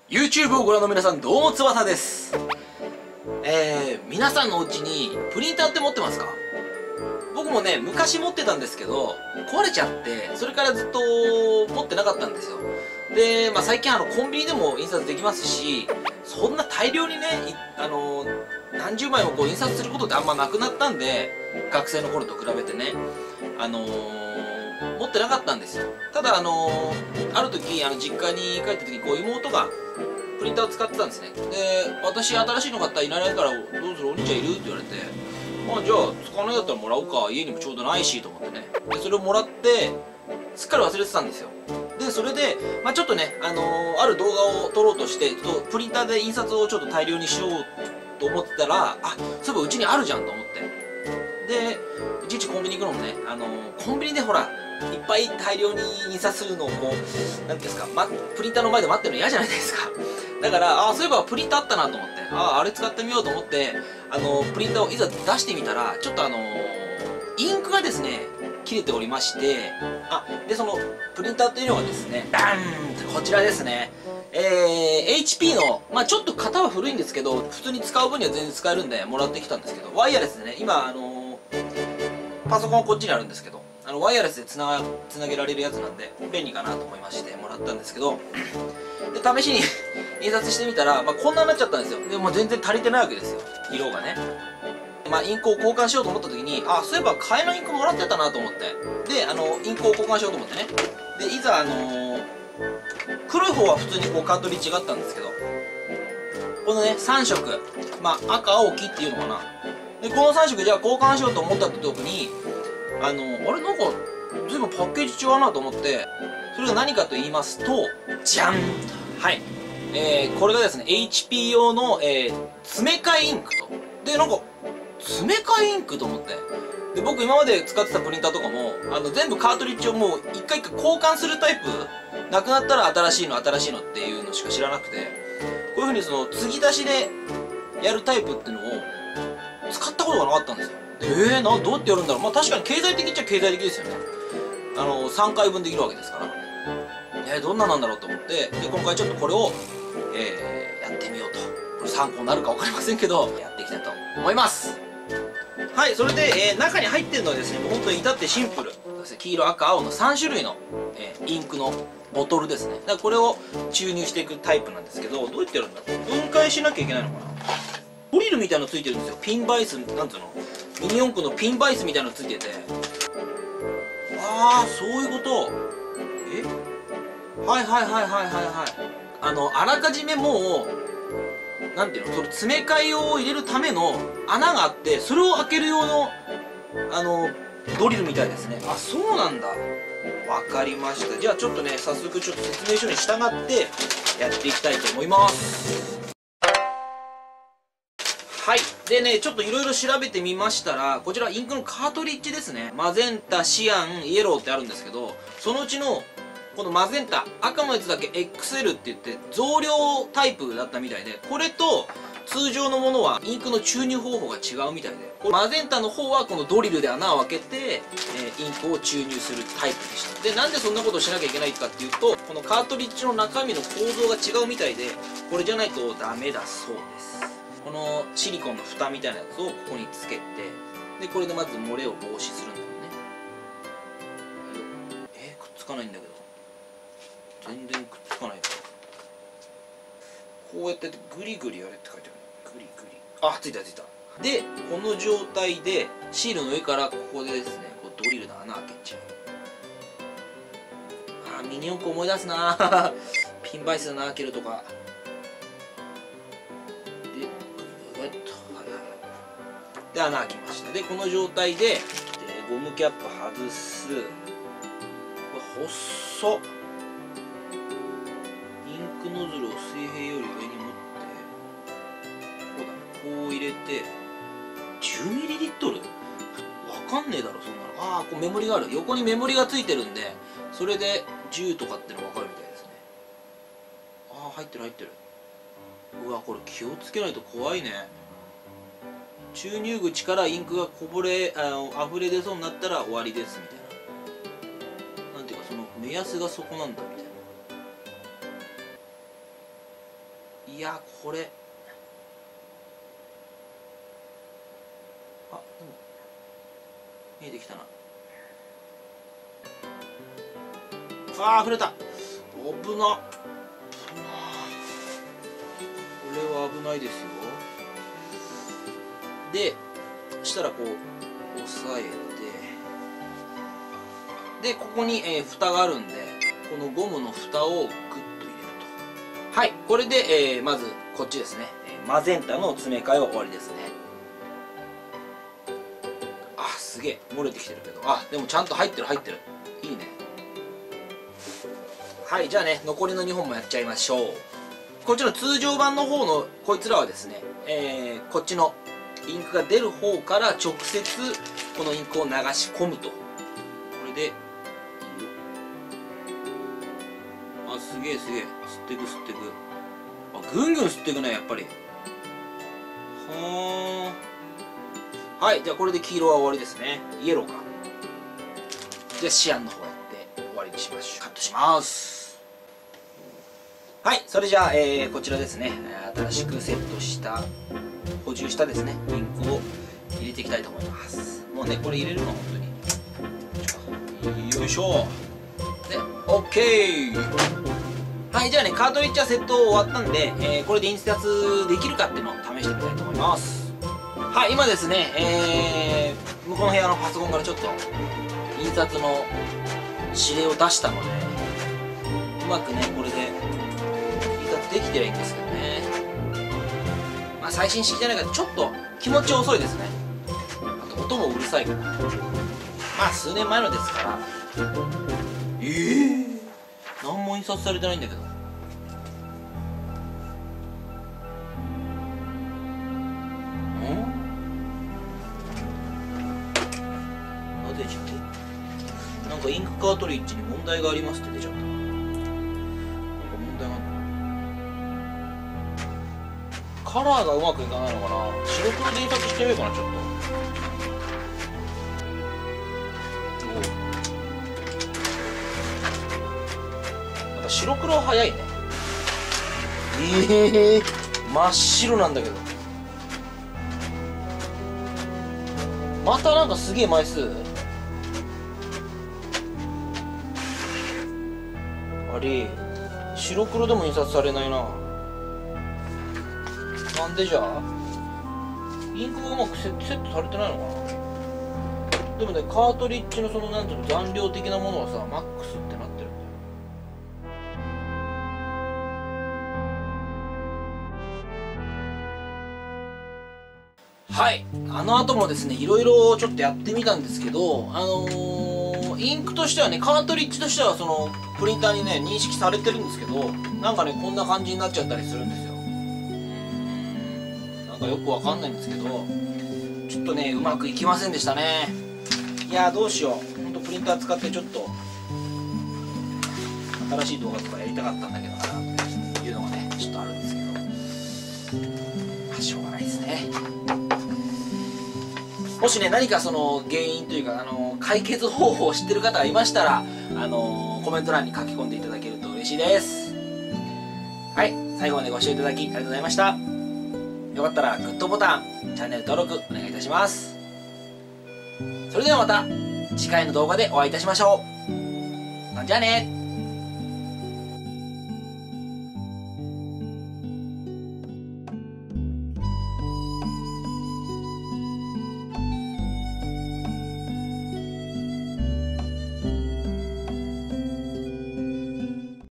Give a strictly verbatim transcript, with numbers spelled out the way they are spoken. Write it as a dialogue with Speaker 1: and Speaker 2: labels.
Speaker 1: YouTube をご覧の皆さん、どうも翼です。えー、皆さんのお家にプリンターって持ってますか？僕もね、昔持ってたんですけど、壊れちゃって、それからずっと持ってなかったんですよ。で、まあ最近あの、コンビニでも印刷できますし、そんな大量にね、あの、何十枚もこう印刷することってあんまなくなったんで、学生の頃と比べてね、あのー、持ってなかったんですよ。ただあのー、ある時、あの、実家に帰った時にこう妹が、プリンターを使ってたんですね。で、私新しいの買ったらいらないからどうする、お兄ちゃんいるって言われて、まあじゃあ使わないだったらもらおうか、家にもちょうどないしと思ってね。で、それをもらってすっかり忘れてたんですよ。で、それで、まあちょっとね、あのー、ある動画を撮ろうとしてちょっとプリンターで印刷をちょっと大量にしようと思ってたら、あ、そういえばうちにあるじゃんと思って、で、いちいちコンビニ行くのもね、あのー、コンビニでほらいっぱい大量に印刷するのをこう、なんていうんですか、ま、プリンターの前で待ってるの嫌じゃないですか。だから、あ、そういえばプリンターあったなと思って、あ、あれ使ってみようと思って、あの、プリンターをいざ出してみたら、ちょっとあのー、インクがですね、切れておりまして、あ、で、その、プリンターというのがですね、ダーンこちらですね。えー、エイチピー の、まあちょっと型は古いんですけど、普通に使う分には全然使えるんで、もらってきたんですけど、ワイヤレスでね、今、あのー、パソコンはこっちにあるんですけど、あのワイヤレスでつな、つなげられるやつなんで便利かなと思いましてもらったんですけど、で試しに印刷してみたら、まあ、こんなになっちゃったんですよ。でも全然足りてないわけですよ、色がね。まあ、インクを交換しようと思った時に、あ、そういえば替えのインクもらってたなと思って、であのインクを交換しようと思ってね、でいざあのー、黒い方は普通にこうカートリッジがあったんですけど、このねさん色、まあ赤青黄っていうのかな、でこのさん色じゃあ交換しようと思った時に、あのあれなんか随分パッケージ違うなと思って、それが何かと言いますと、じゃん、はい、えー、これがですね エイチピー 用の、えー、詰め替えインクと。でなんか詰め替えインクと思って、で僕今まで使ってたプリンターとかもあの全部カートリッジをもう一回一回交換するタイプ、なくなったら新しいの新しいのっていうのしか知らなくて、こういうふうにその継ぎ出しでやるタイプっていうのを使ったことがなかったんですよ。えー、などうやってやるんだろう。まあ確かに経済的っちゃ経済的ですよね。あのさんかいぶんできるわけですから、えー、どんななんだろうと思って、で今回ちょっとこれを、えー、やってみようと。これ参考になるか分かりませんけどやっていきたいと思います。はい、それで、えー、中に入ってるのはですね、もう本当に至ってシンプル、黄色赤青のさんしゅるいの、えー、インクのボトルですね。だからこれを注入していくタイプなんですけど、どうやってやるんだろう。分解しなきゃいけないのかな。ドリルみたいなのついてるんですよ。ピンバイス、なんつうの、ミニ四駆のピンバイスみたいなのついてて、ああそういうこと。え、はいはいはいはいはいはい。あのあらかじめもうなんていうの、それ詰め替えを入れるための穴があって、それを開ける用のあのドリルみたいですね。あ、そうなんだ。わかりました。じゃあちょっとね、早速ちょっと説明書に従ってやっていきたいと思います。はい。でね、ちょっといろいろ調べてみましたら、こちらインクのカートリッジですね。マゼンタ、シアン、イエローってあるんですけど、そのうちのこのマゼンタ、赤のやつだけ エックスエル って言って増量タイプだったみたいで、これと通常のものはインクの注入方法が違うみたいで、マゼンタの方はこのドリルで穴を開けて、えー、インクを注入するタイプでした。で、なんでそんなことをしなきゃいけないかっていうと、このカートリッジの中身の構造が違うみたいで、これじゃないとダメだそうです。このシリコンの蓋みたいなやつをここにつけて、でこれでまず漏れを防止するんだよね。えー、くっつかないんだけど、全然くっつかないから、こうやってグリグリやれって書いてある。グリグリ、あ、ついたついた。でこの状態でシールの上からここでですね、こうドリルの穴開けちゃう。あー、ミニ四駆思い出すなピンバイスの穴開けるとかで、ぐっと、はいはい、で穴開きました。でこの状態で、でゴムキャップ外す。これ細っ。インクノズルを水平より上に持って、こうだね、こう入れて じゅうミリリットル？ わかんねえだろそんなの。ああ、こうメモリがある。横にメモリがついてるんで、それでじゅうとかっての分かるみたいですね。ああ、入ってる入ってる。うわ、これ気をつけないと怖いね。注入口からインクがこぼれ、あの溢れ出そうになったら終わりですみたいな。なんていうか、その目安がそこなんだみたいな。 いやこれあでも見えてきたな。ああ触れた。危な。これは危ないですよ。でそしたらこう押さえて、でここに、えー、蓋があるんで、このゴムの蓋をグッと入れると。はい、これで、えー、まずこっちですね、えー、マゼンタの詰め替えは終わりですね。あすげえ漏れてきてるけど、あでもちゃんと入ってる入ってる、いいね。はい、じゃあね残りのにほんもやっちゃいましょう。こっちの通常版の方のこいつらはですね、えー、こっちのインクが出る方から直接このインクを流し込むと。これであすげえすげえ吸ってく吸ってく、あぐんぐん吸ってくねやっぱり。はあ、はい、じゃあこれで黄色は終わりですね。イエローか。じゃあシアンの方やって終わりにしましょう。カットします。はい、それじゃあ、えー、こちらですね、新しくセットした補充したですねインクを入れていきたいと思います。もうねこれ入れるのは本当によいしょで OK。 はいじゃあねカートリッジはセット終わったんで、えー、これで印刷できるかっていうのを試してみたいと思います。はい今ですね、えー、向こうの部屋のパソコンからちょっと印刷の指令を出したので、うまくねこれで印刷できてりゃいいんですけどね。まあ最新式じゃないからちょっと気持ち遅いですね。あと音もうるさいから、まあ数年前のですから。ええー、何も印刷されてないんだけど。んあ出ちゃって、なんかインクカートリッジに問題がありますって出ちゃった。なんか問題がある。カラーがうまくいかないのかな。白黒で印刷してみようかなちょっと。なんか白黒は早いね。ええー、真っ白なんだけど。またなんかすげえ枚数あれ、白黒でも印刷されないな。なんでじゃあインクがうまくセットセットされてないのかな。でもねカートリッジのそのなんていうの残量的なものはさマックスってなってるんだよ。はい、あの後もですねいろいろちょっとやってみたんですけど、あのー、インクとしてはねカートリッジとしてはそのプリンターにね認識されてるんですけど、なんかねこんな感じになっちゃったりするんですよ。なんかよくわかんないんですけど、ちょっとねうまくいきませんでしたね。いやーどうしよう、ほんとプリンター使ってちょっと新しい動画とかやりたかったんだけどなっていうのがねちょっとあるんですけど、まあしょうがないですね。もしね何かその原因というかあの解決方法を知ってる方がいましたら、あのコメント欄に書き込んでいただけると嬉しいです。はい、最後までご視聴いただきありがとうございました。よかったらグッドボタン、チャンネル登録お願いいたします。それではまた次回の動画でお会いいたしましょう。じゃあね。